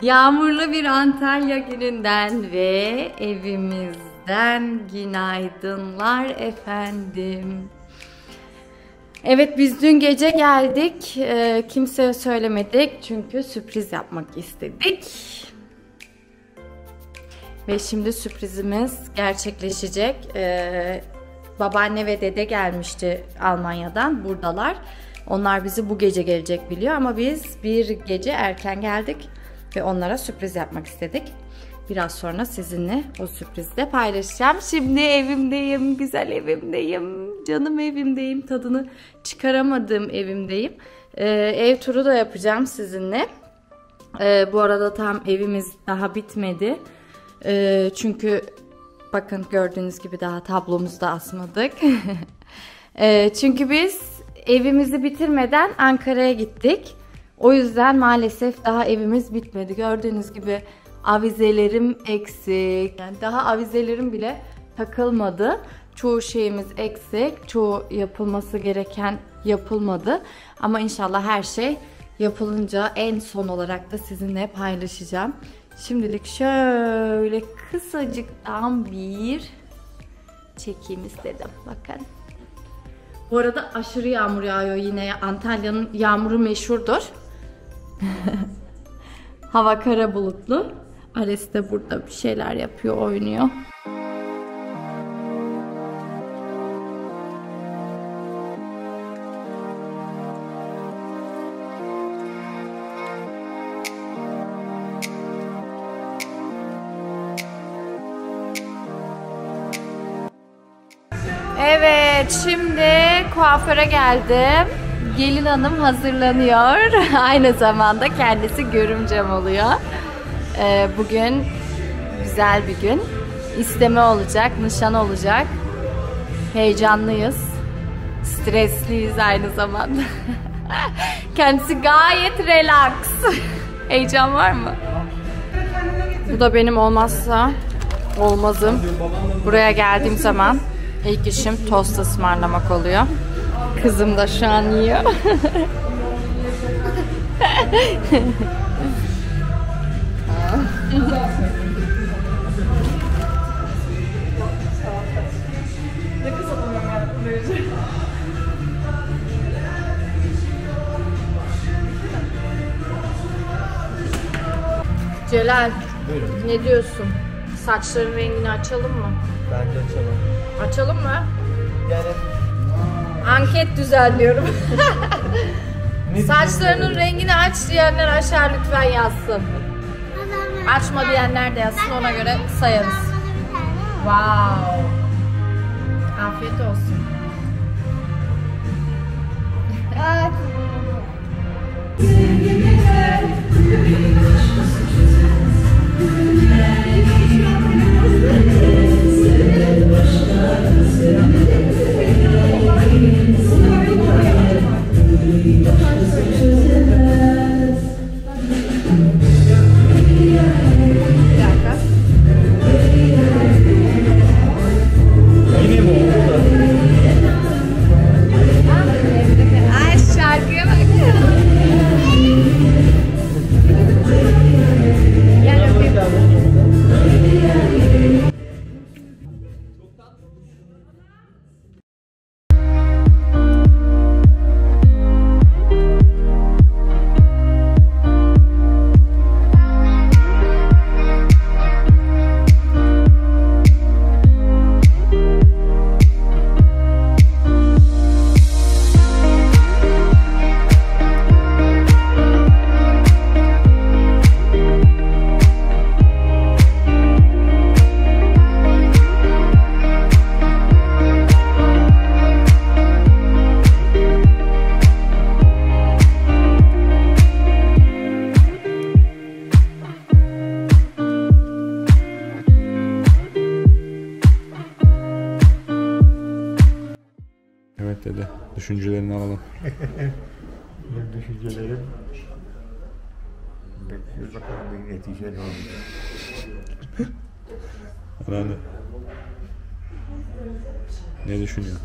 Yağmurlu bir Antalya gününden ve evimizden günaydınlar efendim. Evet, biz dün gece geldik. Kimseye söylemedik çünkü sürpriz yapmak istedik. Ve şimdi sürprizimiz gerçekleşecek. Babaanne ve dede gelmişti Almanya'dan, buradalar. Onlar bizi bu gece gelecek biliyor ama biz bir gece erken geldik ve onlara sürpriz yapmak istedik. Biraz sonra sizinle o sürprizi de paylaşacağım. Şimdi evimdeyim, güzel evimdeyim, canım evimdeyim, tadını çıkaramadığım evimdeyim. Ev turu da yapacağım sizinle. Bu arada tam evimiz daha bitmedi. Çünkü bakın gördüğünüz gibi daha tablomuzu da asmadık. Çünkü biz evimizi bitirmeden Ankara'ya gittik. O yüzden maalesef daha evimiz bitmedi. Gördüğünüz gibi avizelerim eksik. Yani daha avizelerim bile takılmadı. Çoğu şeyimiz eksik. Çoğu yapılması gereken yapılmadı. Ama inşallah her şey yapılınca en son olarak da sizinle paylaşacağım. Şimdilik şöyle kısacıktan bir çekeyim istedim. Bakın. Bu arada aşırı yağmur yağıyor yine. Antalya'nın yağmuru meşhurdur. Hava kara bulutlu. Ares de burada bir şeyler yapıyor, oynuyor. Evet, şimdi kuaföre geldim. Gelin hanım hazırlanıyor. Aynı zamanda kendisi görümcem oluyor. Bugün güzel bir gün. İsteme olacak, nişan olacak. Heyecanlıyız. Stresliyiz aynı zamanda. Kendisi gayet relax. Heyecan var mı? Bu da benim olmazsa olmazım. Buraya geldiğim zaman İlk işim tost ısmarlamak oluyor. Kızım da şu an yiyor. Celal, buyurun. Ne diyorsun? Saçların rengini açalım mı? Bence açalım. Açalım mı? Yani anket düzenliyorum. Saçlarının rengini aç diyenler aşağı lütfen yazsın. Açma diyenler de yazsın, ona göre sayarız. Wow. Afiyet olsun. Evet dede, düşüncelerini alalım. benim düşüncelerim bekliyoruz bakalım bir netice ne olacak. Herhalde. Ne düşünüyorsun?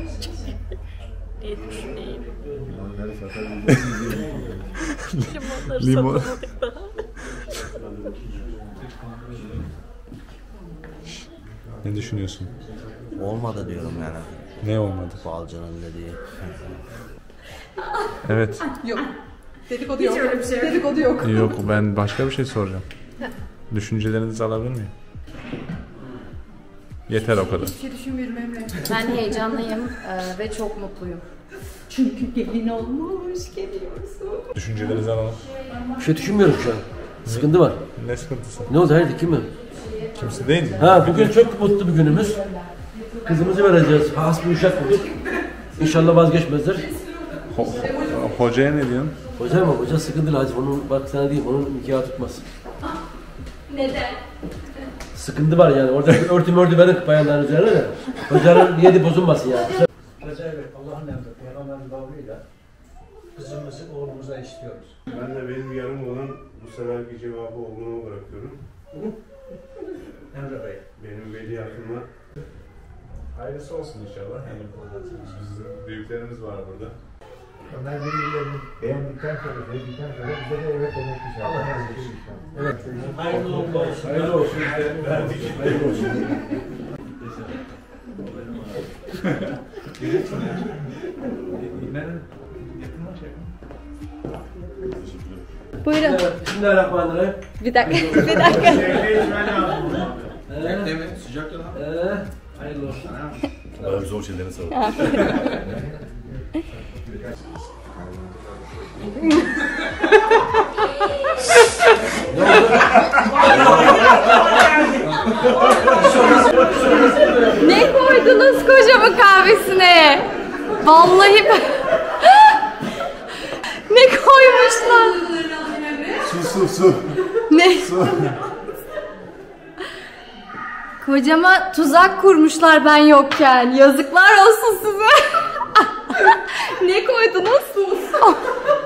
Ne düşüneyim? Limonları satabildik. Limonları Limon. satamadık daha. Ne düşünüyorsun? Olmadı diyorum yani. Ne olmadı? Balcının dediği. Evet. Yok. Dedikodu yok. Hiç öyle bir şey yok. Dedikodu yok. Yok, ben başka bir şey soracağım. Düşüncelerinizi alabilir miyim? Yeter o kadar. Hiçbir şey düşünmüyorum Emre. Ben heyecanlıyım ve çok mutluyum. Çünkü gelin olmuş, geliyorsun. Düşüncelerinizi alalım. Bir şey düşünmüyorum şu an. Sıkıntı var. Ne sıkıntısı? Ne oldu hayırdır, kim mi? Kimse değil mi? Ha, bugün çok mutlu bir günümüz. Kızımızı vereceğiz. Has bir uşak bulduk. İnşallah vazgeçmezler. Hocaya ne diyorsun? Hoca mı? Hoca sıkıntılı hacı. Onun bak sana diyeyim, onun nikahı tutmaz. Neden? Sıkıntı var yani. Orada örtü verin bayanların üzerine de. Hocanın niyeti bozulmasın yani. Hoca evet, Allah'ın emri, Peygamberin kavliyle kızımızı oğlumuza istiyoruz. Ben de benim yarım olan bu seferki cevabı oğluma bırakıyorum. Emre Bey. Benim veliahtımla. Hayırlısı olsun inşallah. Yani bizim büyüklerimiz var burada. Onlar birbirlerini beğendikten sonra, sevdikten sonra bize de evet demek inşallah. Allah razı olsun. Evet. Hayırlı olsun. Hayırlı olsun. Verdik. Hayırlı olsun. Buyurun. Bismillahirrahmanirrahim. Bir dakika, bir dakika. Bekleme, sıcak ya lan. Hayırlı olsun. Böyle zor şeylerin sağ ol. Ne koydunuz kocamın kahvesine? Vallahi ne koymuşlar? Su. Ne? Kocama tuzak kurmuşlar ben yokken. Yazıklar olsun size. Ne koydunuz?